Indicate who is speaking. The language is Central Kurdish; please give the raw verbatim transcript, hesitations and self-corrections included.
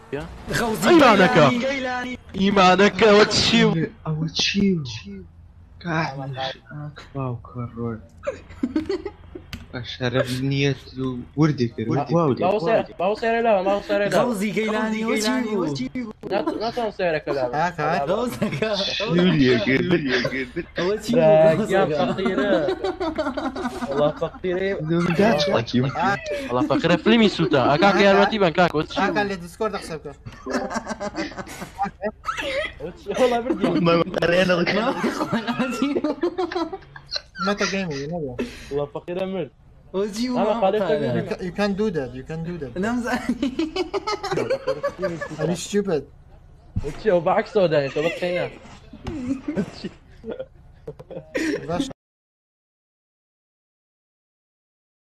Speaker 1: إيمانك إيمانك وتشيو
Speaker 2: أو تشيو كاحمش أكفا وكرر أشرب نية وردي كده
Speaker 3: ما هو سير ما هو سير لا ما هو سير لا
Speaker 4: غوزي جيلاني وتشيو
Speaker 3: لا لا تنسى سيرك لا
Speaker 5: هاك هاك
Speaker 4: غوزك
Speaker 2: يا قربت يا قربت
Speaker 4: وتشيو
Speaker 3: يا فقيرة والله فقيرة
Speaker 2: نمداش لك يوم
Speaker 1: والله فقيرة فيلمي سوتا أكاك يا الوتي بنكاك
Speaker 5: هاك
Speaker 1: وتشيو
Speaker 5: اللي ديسكورد حسابك
Speaker 3: والله بردي
Speaker 2: ما قرينا
Speaker 5: متى جيمي نبغى
Speaker 3: والله فقيرة مرد
Speaker 4: وتشيو
Speaker 3: أنا خالد
Speaker 5: you can do that you can do that
Speaker 4: نمزاني
Speaker 5: are you stupid
Speaker 3: وتشي وبعكسه ده انت بس هنا
Speaker 5: Rush